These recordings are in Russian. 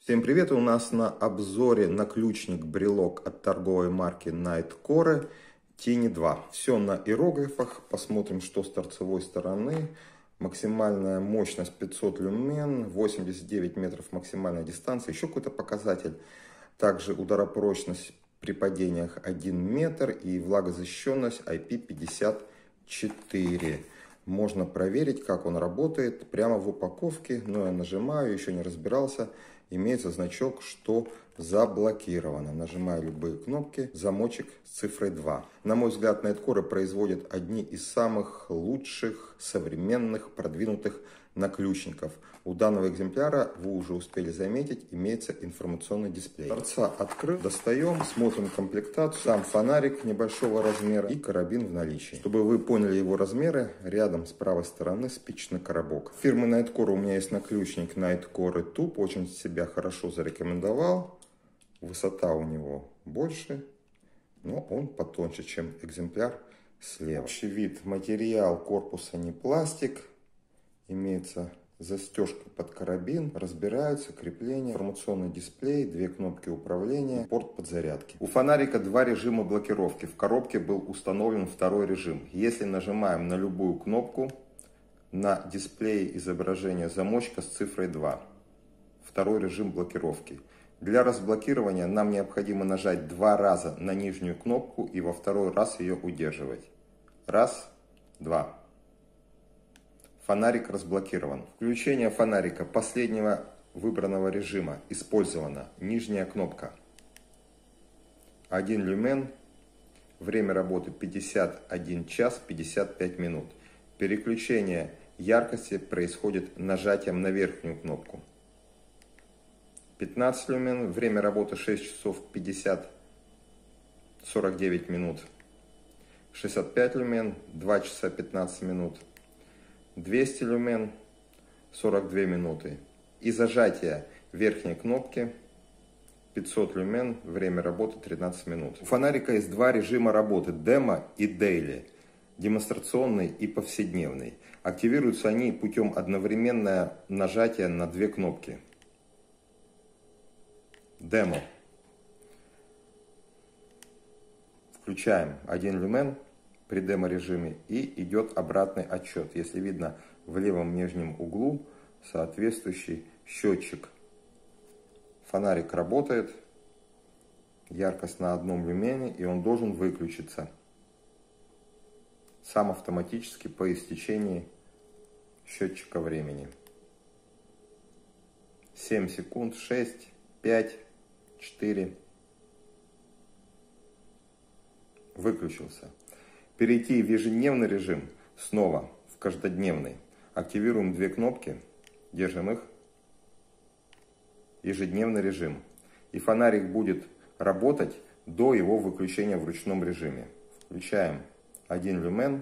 Всем привет! У нас на обзоре наключник-брелок от торговой марки Nightcore Tiny 2. Все на иероглифах. Посмотрим, что с торцевой стороны. Максимальная мощность 500 люмен, 89 метров максимальная дистанция. Еще какой-то показатель. Также ударопрочность при падениях 1 метр и влагозащищенность IP54. Можно проверить, как он работает прямо в упаковке. Но я нажимаю, еще не разбирался. Имеется значок, что заблокировано. Нажимаю любые кнопки, замочек с цифрой 2. На мой взгляд, Nightcore производит одни из самых лучших, современных, продвинутых наключников. У данного экземпляра, вы уже успели заметить, имеется информационный дисплей. Торца открыт, достаем, смотрим комплектацию. Сам фонарик небольшого размера и карабин в наличии. Чтобы вы поняли его размеры, рядом с правой стороны спичечный коробок. Фирмы Nightcore у меня есть наключник Nightcore Tube, очень себя хорошо зарекомендовал. Высота у него больше, но он потоньше, чем экземпляр слева. Общий вид: материал корпуса не пластик. Имеется застежка под карабин, разбираются крепления, информационный дисплей, две кнопки управления, порт подзарядки. У фонарика два режима блокировки. В коробке был установлен второй режим. Если нажимаем на любую кнопку, на дисплее изображение замочка с цифрой 2. Второй режим блокировки. Для разблокирования нам необходимо нажать 2 раза на нижнюю кнопку и во второй раз ее удерживать. Раз, два. Фонарик разблокирован. Включение фонарика последнего выбранного режима. Использована нижняя кнопка. 1 люмен. Время работы 51 час 55 минут. Переключение яркости происходит нажатием на верхнюю кнопку. 15 люмен. Время работы 6 часов 49 минут. 65 люмен. 2 часа 15 минут. 200 люмен, 42 минуты. И зажатие верхней кнопки 500 люмен, время работы 13 минут. У фонарика есть два режима работы: демо и дейли, демонстрационный и повседневный. Активируются они путем одновременного нажатия на две кнопки. Демо. Включаем 1 люмен при демо-режиме и идет обратный отсчет. Если видно, в левом нижнем углу соответствующий счетчик. Фонарик работает, яркость на 1 люмене, и он должен выключиться сам автоматически по истечении счетчика времени. 7 секунд, 6, 5, 4. Выключился. Перейти в ежедневный режим, снова в каждодневный. Активируем две кнопки, держим их. Ежедневный режим. И фонарик будет работать до его выключения в ручном режиме. Включаем 1 люмен.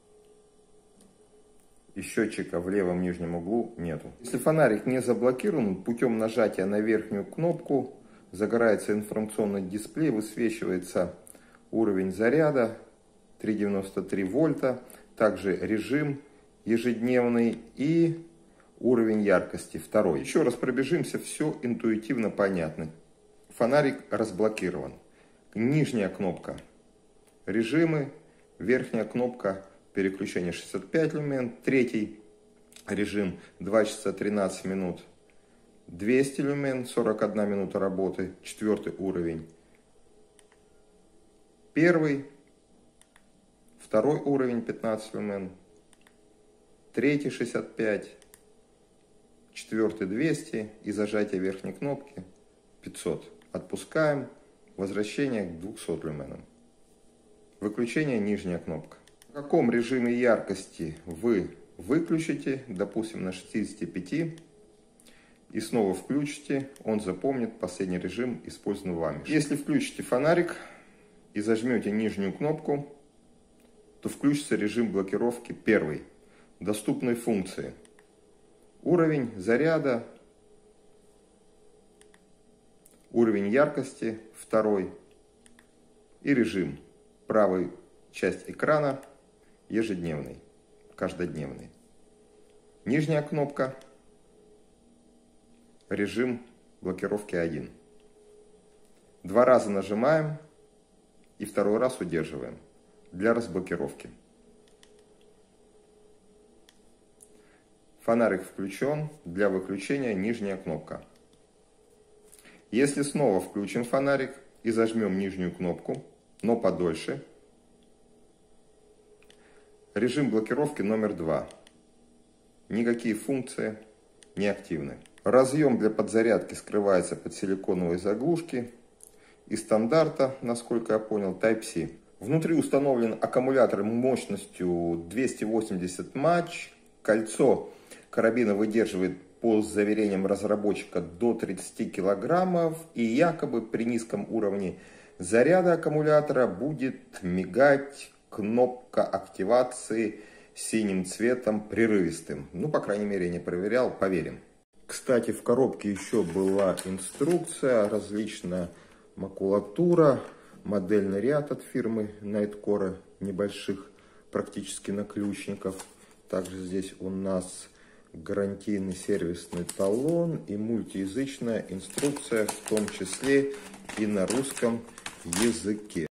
И счетчика в левом нижнем углу нету. Если фонарик не заблокирован, путем нажатия на верхнюю кнопку загорается информационный дисплей, высвечивается уровень заряда 3,93 вольта, также режим ежедневный и уровень яркости второй. Еще раз пробежимся, все интуитивно понятно. Фонарик разблокирован. Нижняя кнопка режимы, верхняя кнопка переключения 65 люмен, третий режим 2 часа 13 минут, 200 люмен, 41 минута работы, четвертый уровень. Первый, второй уровень 15 люмен, третий 65, четвертый 200 и зажатие верхней кнопки 500. Отпускаем, возвращение к 200 люменам. Выключение нижняя кнопка. В каком режиме яркости вы выключите, допустим на 65, и снова включите, он запомнит последний режим, использованный вами. Если включите фонарик и зажмете нижнюю кнопку, то включится режим блокировки первый. Доступные функции: уровень заряда, уровень яркости второй и режим. Правая часть экрана ежедневный, каждодневный. Нижняя кнопка режим блокировки 1. 2 раза нажимаем и 2 раз удерживаем для разблокировки. Фонарик включен, для выключения нижняя кнопка. Если снова включим фонарик и зажмем нижнюю кнопку, но подольше, режим блокировки номер 2. Никакие функции не активны. Разъем для подзарядки скрывается под силиконовой заглушки. И стандарта, насколько я понял, Type-C. Внутри установлен аккумулятор мощностью 280 мАч. Кольцо карабина выдерживает по заверениям разработчика до 30 килограммов. И якобы при низком уровне заряда аккумулятора будет мигать кнопка активации синим цветом прерывистым. Ну, по крайней мере, я не проверял, поверим. Кстати, в коробке еще была инструкция, различная макулатура, модельный ряд от фирмы Nightcore, небольших практически наключников. Также здесь у нас гарантийный сервисный талон и мультиязычная инструкция, в том числе и на русском языке.